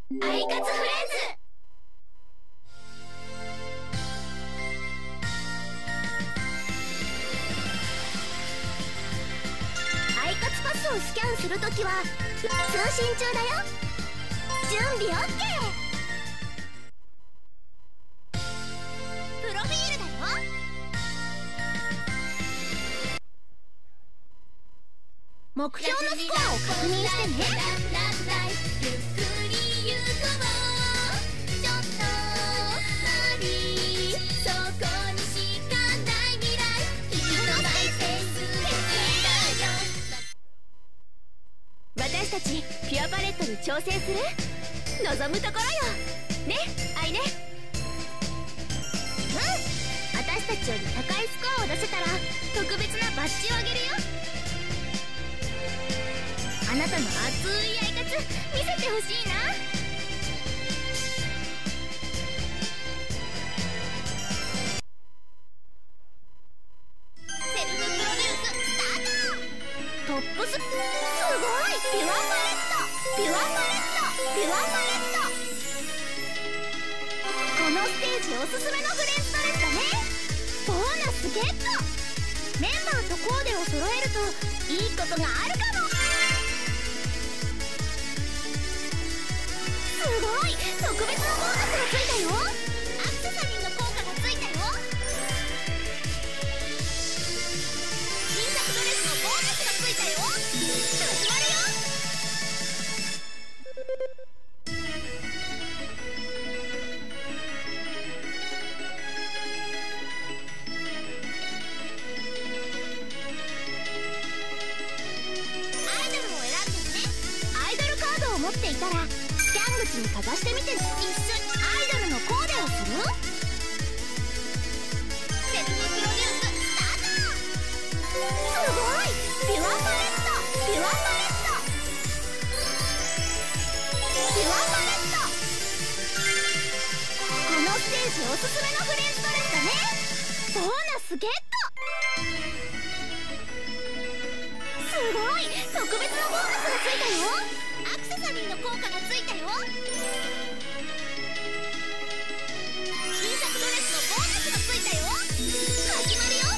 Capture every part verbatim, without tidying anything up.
アイカツフレンズ。アイカツパスをスキャンするときは通信中だよ。準備 オーケー。 プロフィールだよ。目標のスコアを確認してね。ゆっくり行こう。ちょっとマリー、そこにしかない未来。きっと大切だよ。私たちピュアパレットに挑戦する。望むところよね、アイね。うん、私たちより高いスコアを出せたら特別なバッジをあげるよ。あなたの熱いアイカツ見せてほしいな。セルフプロデューススタート。トップス、すごい。ピュアパレット、ピュアパレット、ピュアパレット。このステージおすすめのフレンズドレスだね。ボーナスゲット。メンバーとコーデを揃えるといいことがあるかも。すごい、特別なボーナスがついたよ。アクセサリーの効果がついたよ。新作ドレスのボーナスがついたよ。始まるよ。アイドルを選んでね。アイドルカードを持っていたらスキャン口にかざしてみて。一緒にアイドルのコーデをする。セルフプロデューススタート。すごい。ピュアパレット、ピュアパレット、ピュアパレット。このステージおすすめのフレンズドレスだね。ボーナスゲット。すごい、特別なボーナスがついたよ。アクセサリーの効果がついたよ。新作ドレスのボーナスがついたよ。始まるよ。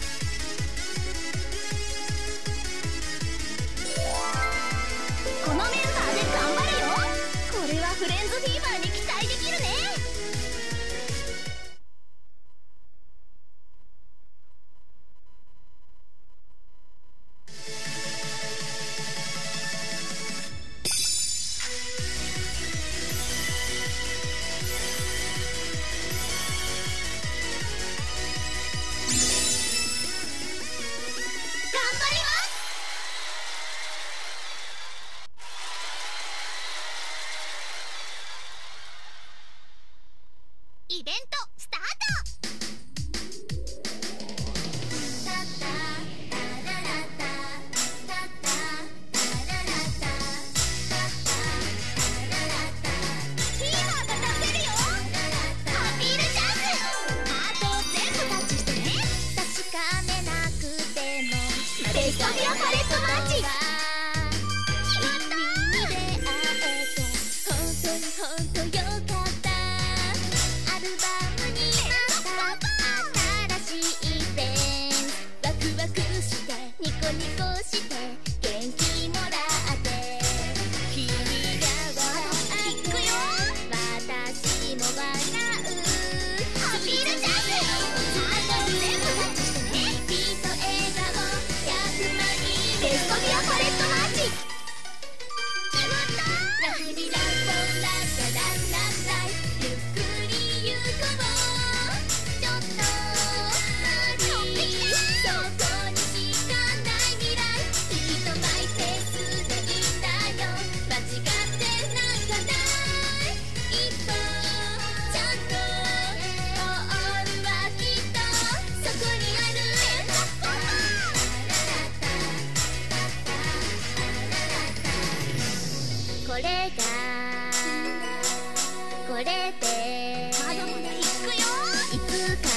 このメンバーで頑張るよ。これはフレンズフィーバーに期待できるね。イベントスターベストピュアパレットマッチ。これがこれでまだまだいくよ。いつか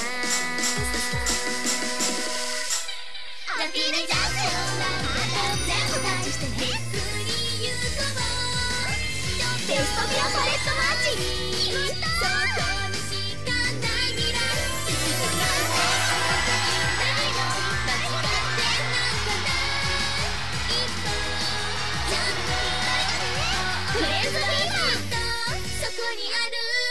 ラッキーレンジャーズ全部タッチしてね。ゆっくり行こう。ちょっベストピアパレットマーチ決まった。そこにしかない未来。いつかないよ間違ってなんかない一歩ちゃんとフレンズビーバーそこにある。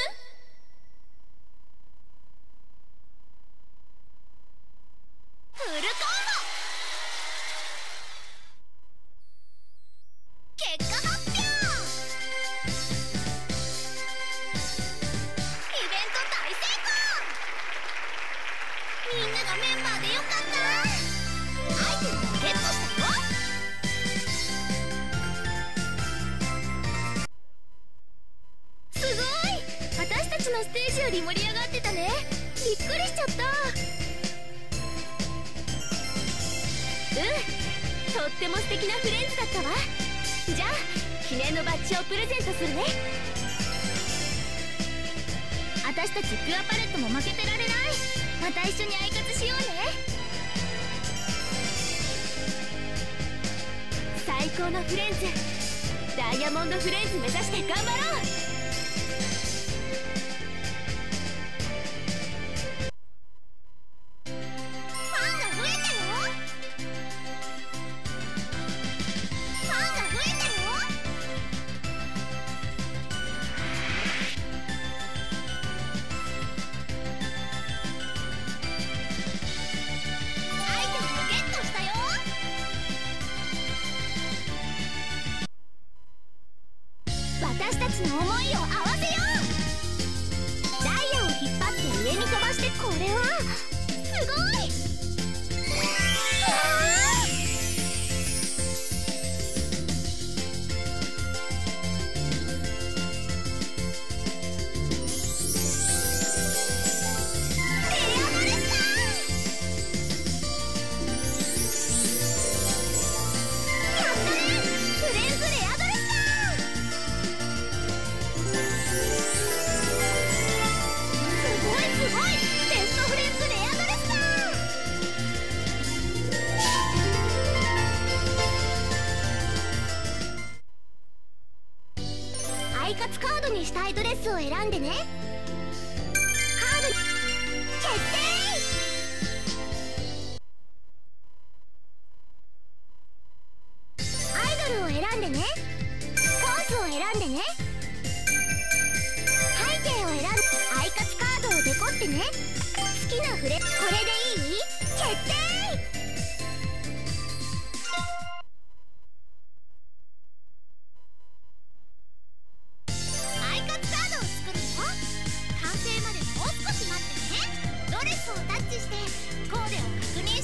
フルコンボ結果発表。イベント大成功。みんながメンバーでよかった。アイテムをゲットしたよ。すごい。私たちのステージより盛り上がってたね。びっくりしちゃった。うん、とっても素敵なフレンズだったわ。じゃあ記念のバッジをプレゼントするね。私たちピュアパレットも負けてられない。また一緒にアイカツしようね。最高のフレンズ、ダイヤモンドフレンズ目指して頑張ろう。私たちの思いを合わせよう。ダイヤを引っ張って上に飛ばして、これはすごい。アイカツカードにしたいドレスを選んでね。カード決定。アイドルを選んでね。ポーズを選んでね。背景を選んで。アイカツカードをデコってね。好きなフレこれでいい？決定。タッチしてコーデを確認